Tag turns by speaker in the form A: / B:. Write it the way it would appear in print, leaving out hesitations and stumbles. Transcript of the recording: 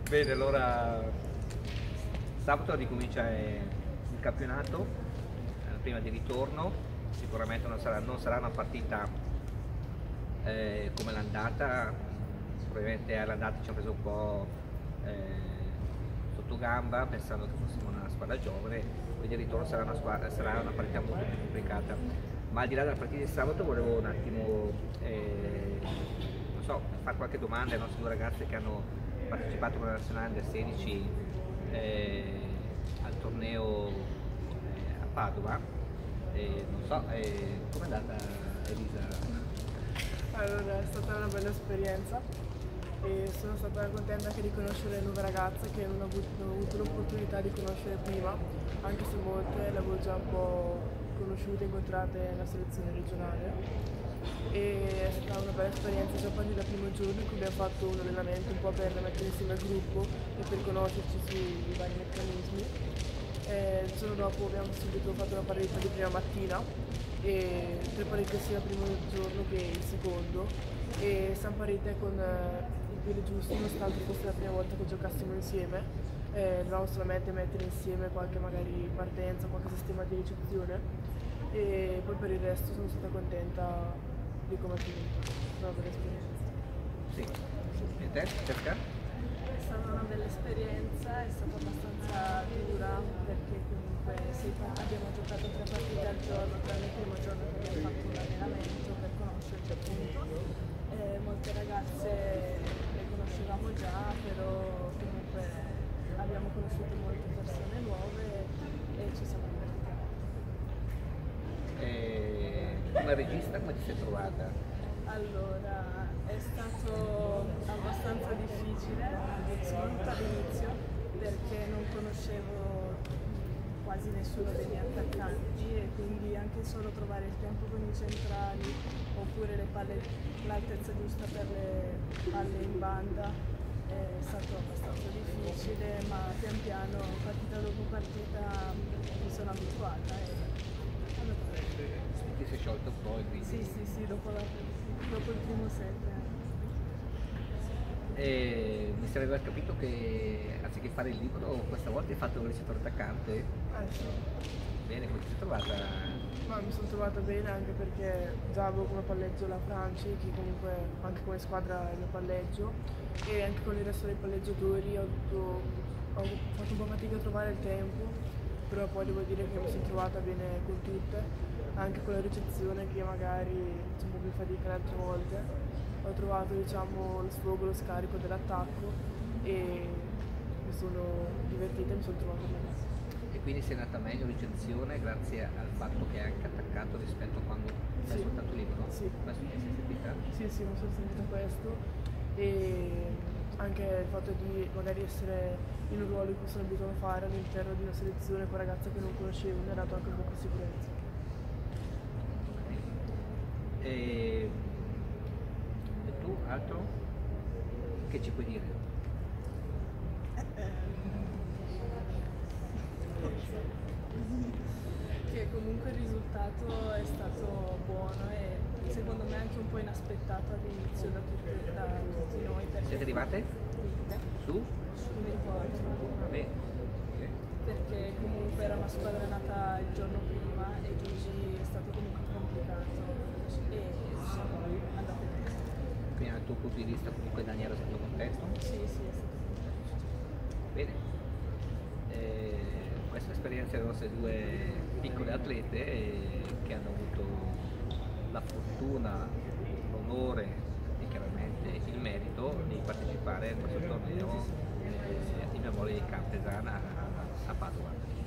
A: Bene, allora sabato ricomincia il campionato, prima di ritorno, sicuramente non sarà una partita come l'andata, probabilmente all'andata ci ha preso un po' sotto gamba pensando che fossimo una squadra giovane, quindi il ritorno sarà una partita molto più complicata. Ma al di là della partita di sabato volevo un attimo non so, fare qualche domanda ai nostri due ragazzi che hanno partecipato con la nazionale Under 16 al torneo a Padova. Non so, com'è andata Elisa?
B: Allora, è stata una bella esperienza e sono stata contenta anche di conoscere nuove ragazze che non ho avuto l'opportunità di conoscere prima, anche se molte le avevo già un po' conosciute e incontrate nella selezione regionale. E è stata una bella esperienza già quasi dal primo giorno in cui abbiamo fatto un allenamento un po' per mettere insieme il gruppo e per conoscerci sui vari meccanismi. Il giorno dopo abbiamo subito fatto una partita di prima mattina e tre partite sia il primo giorno che il secondo e siamo partite con il piede giusto nonostante fosse la prima volta che giocassimo insieme. Dovevamo solamente mettere insieme qualche magari partenza, qualche sistema di ricezione e poi per il resto sono stata contenta di come è finita, una bella esperienza.
A: Sì. E te, Cerca?
C: È stata una bella esperienza, è stata abbastanza dura perché comunque abbiamo giocato tre partite al giorno, tranne il primo giorno che abbiamo fatto un allenamento per conoscerci appunto. Molte ragazze le conoscevamo già, però comunque abbiamo conosciuto molte persone nuove e ci siamo divertiti.
A: Come regista come ti sei trovata?
C: Allora, è stato abbastanza difficile, soprattutto all'inizio, perché non conoscevo quasi nessuno degli attaccanti e quindi anche solo trovare il tempo con i centrali oppure l'altezza giusta per le palle in banda è stato abbastanza difficile, ma pian piano, partita dopo partita, mi sono abituata e è andata bene.
A: Ti sei sciolto un po' e quindi...
C: Sì, dopo il primo set.
A: Mi sarebbe capito che anziché fare il libro questa volta hai fatto il recitore attaccante?
B: Sì.
A: Bene, come ti sei trovata?
B: Ma mi sono trovata bene anche perché già avevo come palleggio la Franci, che comunque anche come squadra è il mio palleggio, e anche con il resto dei palleggiatori ho fatto un po' fatica a trovare il tempo, però poi devo dire che mi sono trovata bene con tutte, anche con la ricezione che magari c'è un po' più fatica le altre volte. Ho trovato diciamo lo sfogo, lo scarico dell'attacco e mi sono divertita e mi sono trovata bene.
A: E quindi sei andata meglio in ricezione grazie al fatto che hai anche attaccato rispetto a quando hai soltanto libero?
B: Sì.
A: Questo ti sei sentita?
B: Sì, mi sono sentita questo e anche il fatto di magari essere in un ruolo in cui sono abituato a fare all'interno di una selezione con ragazze che non conoscevo mi ha dato anche un po' di sicurezza.
A: E tu, altro? Che ci puoi dire?
C: Che comunque il risultato è stato buono e secondo me anche un po' inaspettato all'inizio da tutti noi.
A: Siete arrivate? Su?
C: Non mi ricordo.
A: Vabbè.
C: Perché comunque era una squadra nata il giorno prima e quindi è stato comunque complicato e siamo andate bene.
A: Quindi dal tuo punto di vista comunque Daniela è stato contento?
C: Sì, è stato
A: Bene. Questa esperienza delle nostre due piccole atlete che hanno avuto la fortuna, l'onore e chiaramente il merito di partecipare a questo torneo in memoria di Campesana a Padova.